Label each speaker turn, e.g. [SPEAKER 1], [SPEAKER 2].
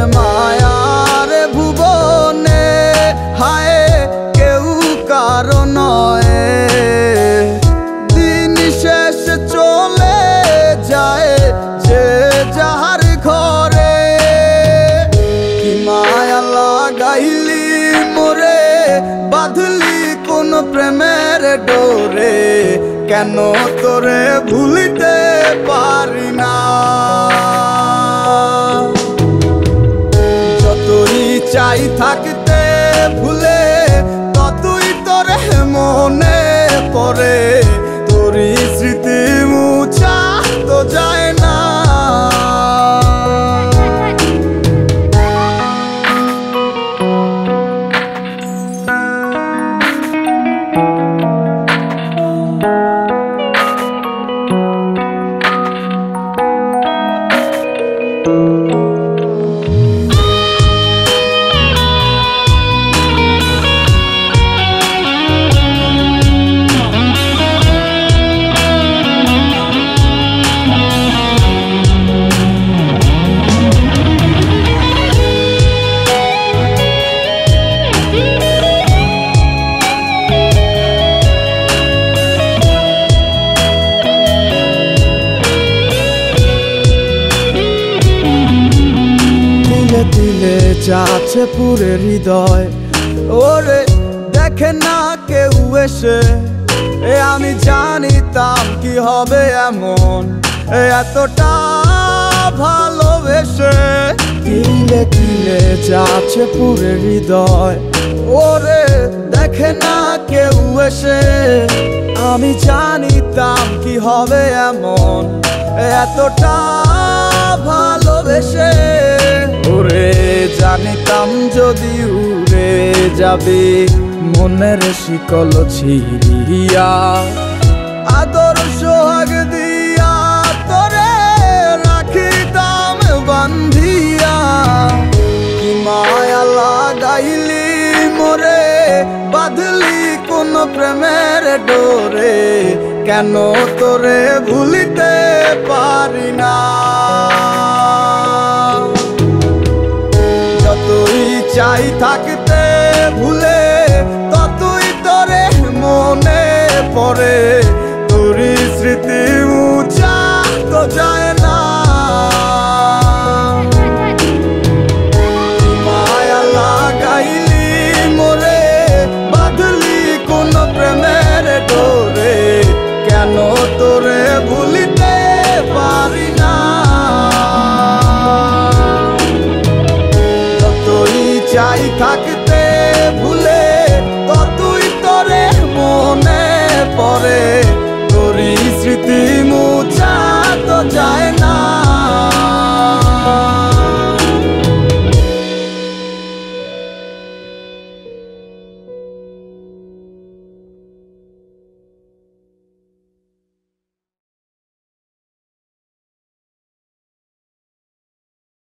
[SPEAKER 1] মায়ার ভুবনে হায় কেউ কারো নয়, দিন শেষ চলে যায় যে যাহার ঘরে। কি মায়া লাগাইলি মোরে, বাঁধলি কোন প্রেমের ডোরে, কেন তোরে ভুলিতে পারি না। যতই চাই থাকতে ভুলে, ততই তোরে মনে পড়ে, তোরই স্মৃতি মুছা তো যায় না। দিলে যাচ্ছে পুরে হৃদয়, ওরে দেখে না কেউ এসে। আমি জানিতাম কি হবে এমন, এতটা ভালোবেসে। দিলে দিলে যাচ্ছে পুরে হৃদয়, ওরে দেখে না কেউ এসে। আমি জানিতাম কি হবে এমন, এতটা ভালোবেসে। ওরে জানিতাম যদি উড়ে যাবে মনের শিকল ছিড়িয়া, আদর সোহাগ দিয়া তোরে রাখিতাম বান্ধিয়া। কি মায়া লাগাইলি মোরে, বাঁধলি কোন প্রেমের ডোরে, কেন তোরে ভুলিতে পারি না। যতই চাই থাকতে ভুলে, ততই তোরে মনে পড়ে, তোরই স্মৃতি মুছা তো যায় না।